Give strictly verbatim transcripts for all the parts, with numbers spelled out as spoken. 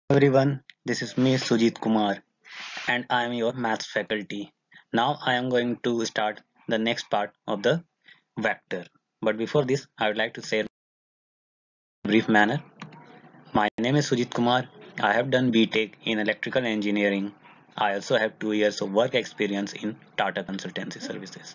Everyone, this is me Sujit Kumar and I am your maths faculty. Now I am going to start the next part of the vector. But before this, I would like to say in a brief manner. My name is Sujit Kumar. I have done B Tech in electrical engineering. I also have two years of work experience in Tata Consultancy Services.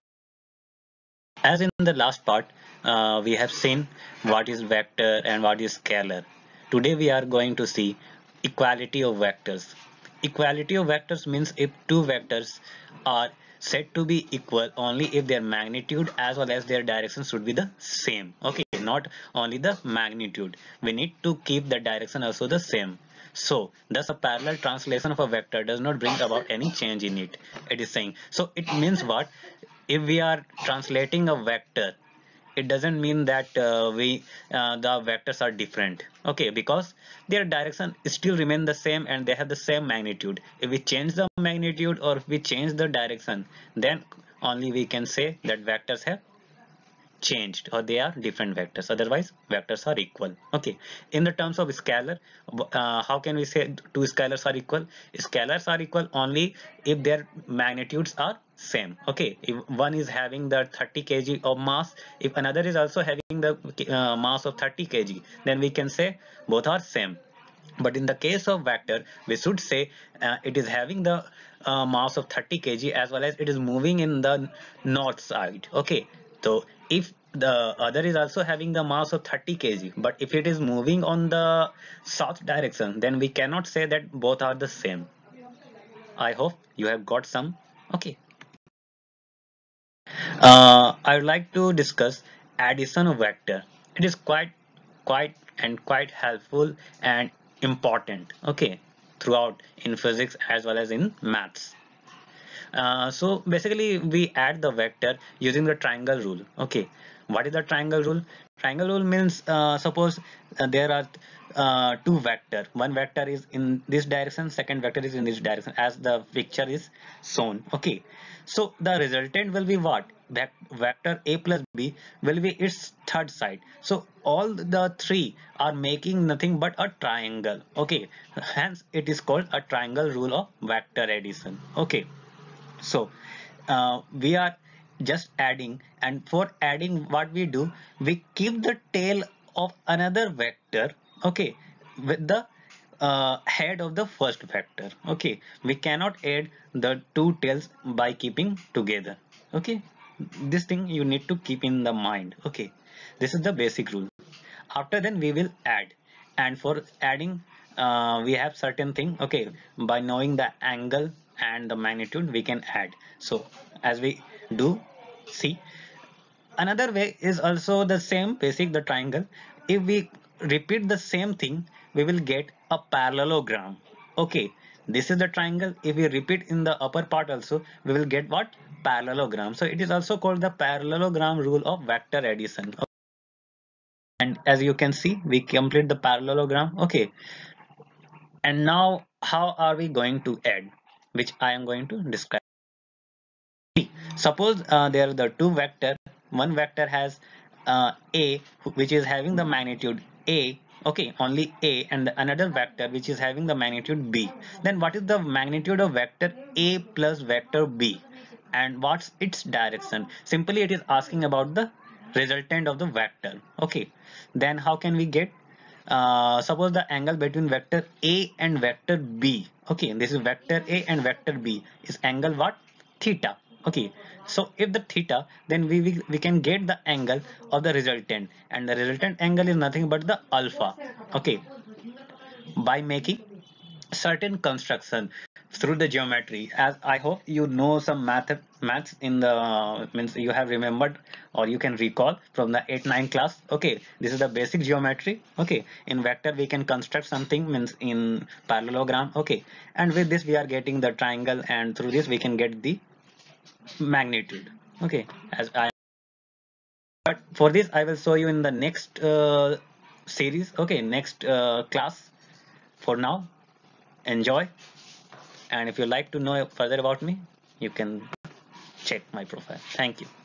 As in the last part, uh, we have seen what is vector and what is scalar. Today we are going to see equality of vectors. Equality of vectors means if two vectors are said to be equal only if their magnitude as well as their direction should be the same. Okay, not only the magnitude. We need to keep the direction also the same. So, thus a parallel translation of a vector does not bring about any change in it. It is saying. So, it means what? If we are translating a vector, it doesn't mean that uh, we uh, the vectors are different, okay, because their direction still remain the same and they have the same magnitude. If we change the magnitude or if we change the direction, then only we can say that vectors have changed or they are different vectors, otherwise vectors are equal. Okay, in the terms of scalar, uh, how can we say two scalars are equal? Scalars are equal only if their magnitudes are same. Okay, if one is having the thirty kilograms of mass, if another is also having the uh, mass of thirty kilograms, then we can say both are same. But in the case of vector, we should say uh, it is having the uh, mass of thirty kilograms as well as it is moving in the north side. Okay, so if the other is also having the mass of thirty kilograms, but if it is moving on the south direction, then we cannot say that both are the same. I hope you have got some. Okay. Uh, I would like to discuss addition of vector. It is quite, quite and quite helpful and important. Okay, throughout in physics as well as in maths. Uh, so basically, we add the vector using the triangle rule. Okay, what is the triangle rule? Triangle rule means uh, suppose uh, there are uh, two vector. One vector is in this direction, second vector is in this direction, as the picture is shown. Okay, so the resultant will be what? Vector a plus b will be its third side. So all the three are making nothing but a triangle. Okay, hence it is called a triangle rule of vector addition. Okay. So uh, we are just adding, and for adding what we do, we keep the tail of another vector, okay, with the uh, head of the first vector. Okay, we cannot add the two tails by keeping together. Okay, this thing you need to keep in the mind. Okay, this is the basic rule. After then we will add, and for adding uh, we have certain thing. Okay, by knowing the angle and the magnitude we can add. So as we do, see, another way is also the same basic, the triangle. If we repeat the same thing, we will get a parallelogram. Okay, this is the triangle. If we repeat in the upper part also, we will get what? Parallelogram. So it is also called the parallelogram rule of vector addition. And as you can see, we complete the parallelogram. Okay, and now how are we going to add, which I am going to describe. Suppose uh, there are the two vector. One vector has uh, a, which is having the magnitude a, okay, only a, and another vector which is having the magnitude b. Then what is the magnitude of vector a plus vector b, and what's its direction? Simply it is asking about the resultant of the vector. Okay, then how can we get? Uh, suppose the angle between vector a and vector b. Okay, this is vector a and vector b is angle what? Theta. Okay, so if the theta, then we, we we can get the angle of the resultant, and the resultant angle is nothing but the alpha. Okay, by making certain construction through the geometry, as I hope you know some math maths in the uh, means you have remembered or you can recall from the eight nine class. Okay, this is the basic geometry. Okay, in vector we can construct something, means in parallelogram. Okay, and with this we are getting the triangle, and through this we can get the magnitude. Okay, as I but for this I will show you in the next uh, series. Okay, next uh, class. For now, enjoy, and if you like to know further about me, you can check my profile. Thank you.